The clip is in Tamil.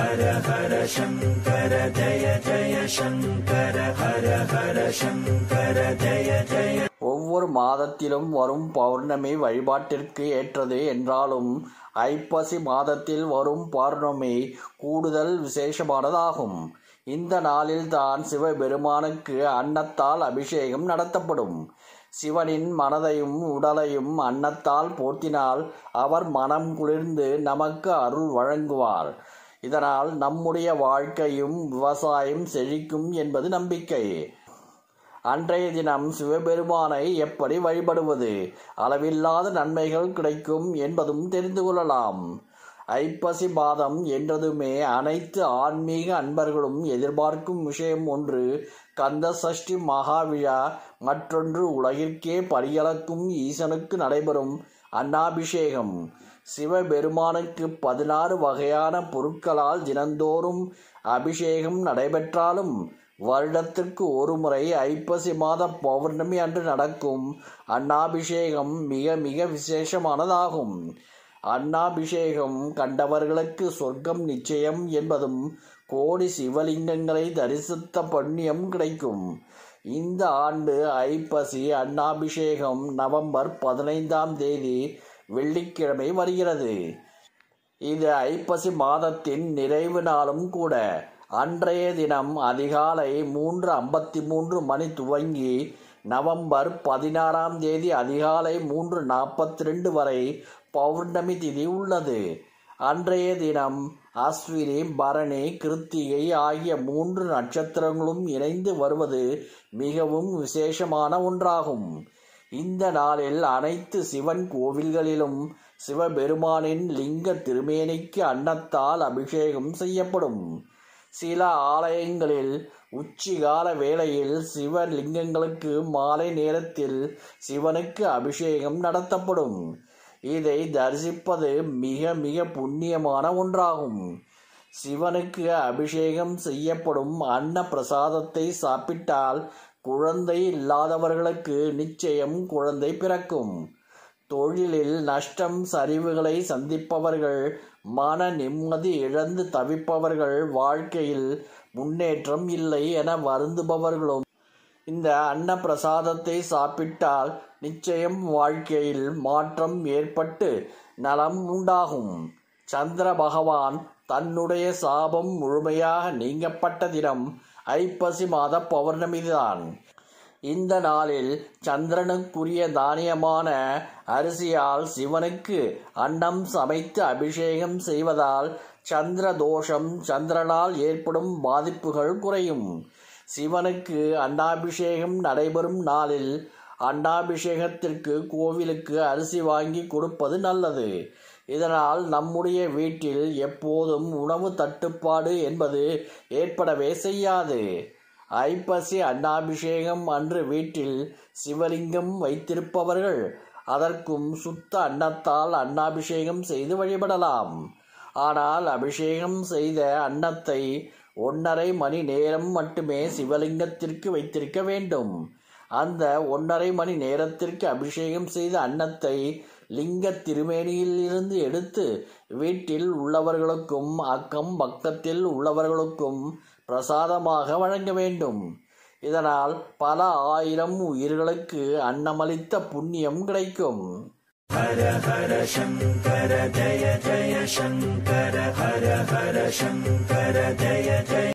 ஹர ஹர சங்கர ஜய ஜய சங்கர ஹர ஹர சங்கர ஜய ஜய. ஒவ்வொரு மாதத்திலும் வரும் பௌர்ணமி வழிபாட்டிற்கு ஏற்றது என்றாலும் ஐப்பசி மாதத்தில் வரும் பௌர்ணமி கூடுதல் விசேஷமானதாகும். இந்த நாளில்தான் சிவபெருமானுக்கு அன்னத்தால் அபிஷேகம் நடத்தப்படும். சிவனின் மனதையும் உடலையும் அன்னத்தால் போர்த்தினால் அவர் மனம் குளிர்ந்து நமக்கு அருள் வழங்குவார். இதனால் நம்முடைய வாழ்க்கையும் விவசாயம் செழிக்கும் என்பது நம்பிக்கை. அன்றைய தினம் சிவபெருமானை எப்படி வழிபடுவது, அளவில்லாத நன்மைகள் கிடைக்கும் என்பதும் தெரிந்து கொள்ளலாம். ஐப்பசி மாதம் என்றதுமே அனைத்து ஆன்மீக அன்பர்களும் எதிர்பார்க்கும் விஷயம் ஒன்று கந்த சஷ்டி மகாவிழா, மற்றொன்று உலகிற்கே பரிகலக்கும் ஈசனுக்கு நடைபெறும் அன்னாபிஷேகம். சிவபெருமானுக்கு 16 வகையான பொருட்களால் தினந்தோறும் அபிஷேகம் நடைபெற்றாலும் வருடத்திற்கு ஒரு முறை ஐப்பசி மாத பௌர்ணமி அன்று நடக்கும் அன்னாபிஷேகம் மிக மிக விசேஷமானதாகும். அன்னாபிஷேகம் கண்டவர்களுக்கு சொர்க்கம் நிச்சயம் என்பதும் கோடி சிவலிங்கங்களை தரிசித்த புண்ணியம் கிடைக்கும். இந்த ஆண்டு ஐப்பசி அன்னாபிஷேகம் நவம்பர் 15ஆம் தேதி வெள்ளிக்கிழமை வருகிறது. இது ஐப்பசி மாதத்தின் நிறைவு நாளும் கூட. அன்றைய தினம் அதிகாலை 3:53 மணி துவங்கி நவம்பர் 16ஆம் தேதி அதிகாலை 3:42 வரை பௌர்ணமி திதி உள்ளது. அன்றைய தினம் அஸ்வினி, பரணி, கிருத்திகை ஆகிய 3 நட்சத்திரங்களும் இணைந்து வருவது மிகவும் விசேஷமான ஒன்றாகும். இந்த நாளில் அனைத்து சிவன் கோவில்களிலும் சிவபெருமானின் லிங்க திருமேனிக்கு அன்னத்தால் அபிஷேகம் செய்யப்படும். சில ஆலயங்களில் உச்சிகால வேளையில் சிவலிங்கங்களுக்கு மாலை நேரத்தில் சிவனுக்கு அபிஷேகம் நடத்தப்படும். இதை தரிசிப்பது மிக மிக புண்ணியமான ஒன்றாகும். சிவனுக்கு அபிஷேகம் செய்யப்படும் அன்ன பிரசாதத்தை சாப்பிட்டால் குழந்தை இல்லாதவர்களுக்கு நிச்சயம் குழந்தை பிறக்கும். தொழிலில் நஷ்டம் சரிவுகளை சந்திப்பவர்கள், மன நிம்மதி இழந்து தவிப்பவர்கள், வாழ்க்கையில் முன்னேற்றம் இல்லை என வருந்துபவர்களும் இந்த அன்ன பிரசாதத்தை சாப்பிட்டால் நிச்சயம் வாழ்க்கையில் மாற்றம் ஏற்பட்டு நலம் உண்டாகும். சந்திர பகவான் தன்னுடைய சாபம் முழுமையாக நீங்கப்பட்ட தினம் ஐப்பசி மாத பௌர்ணமிதான். இந்த நாளில் சந்திரனுக்குரிய தானியமான அரிசியால் சிவனுக்கு அன்னம் சமைத்து அபிஷேகம் செய்வதால் சந்திர தோஷம், சந்திரனால் ஏற்படும் பாதிப்புகள் குறையும். சிவனுக்கு அன்னாபிஷேகம் நடைபெறும் நாளில் அன்னாபிஷேகத்திற்கு கோவிலுக்கு அரிசி வாங்கி கொடுப்பது நல்லது. இதனால் நம்முடைய வீட்டில் எப்போதும் உணவு தட்டுப்பாடு என்பது ஏற்படவே செய்யாது. ஐப்பசி அன்னாபிஷேகம் அன்று வீட்டில் சிவலிங்கம் வைத்திருப்பவர்கள் அதற்கும் சுத்த அன்னத்தால் அன்னாபிஷேகம் செய்து வழிபடலாம். ஆனால் அபிஷேகம் செய்த அன்னத்தை 1.5 மணி நேரம் மட்டுமே சிவலிங்கத்திற்கு வைத்திருக்க வேண்டும். அந்த 1.5 மணி நேரத்திற்கு அபிஷேகம் செய்த அன்னத்தை லிங்க திருமேனியில் இருந்து எடுத்து வீட்டில் உள்ளவர்களுக்கும் அக்கம் பக்கத்தில் உள்ளவர்களுக்கும் பிரசாதமாக வழங்க வேண்டும். இதனால் பல ஆயிரம் உயிர்களுக்கு அன்னமளித்த புண்ணியம் கிடைக்கும். ஹர ஹர சங்கர ஜய ஜய சங்கர ஹர ஹர சங்கர ஜய ஜய.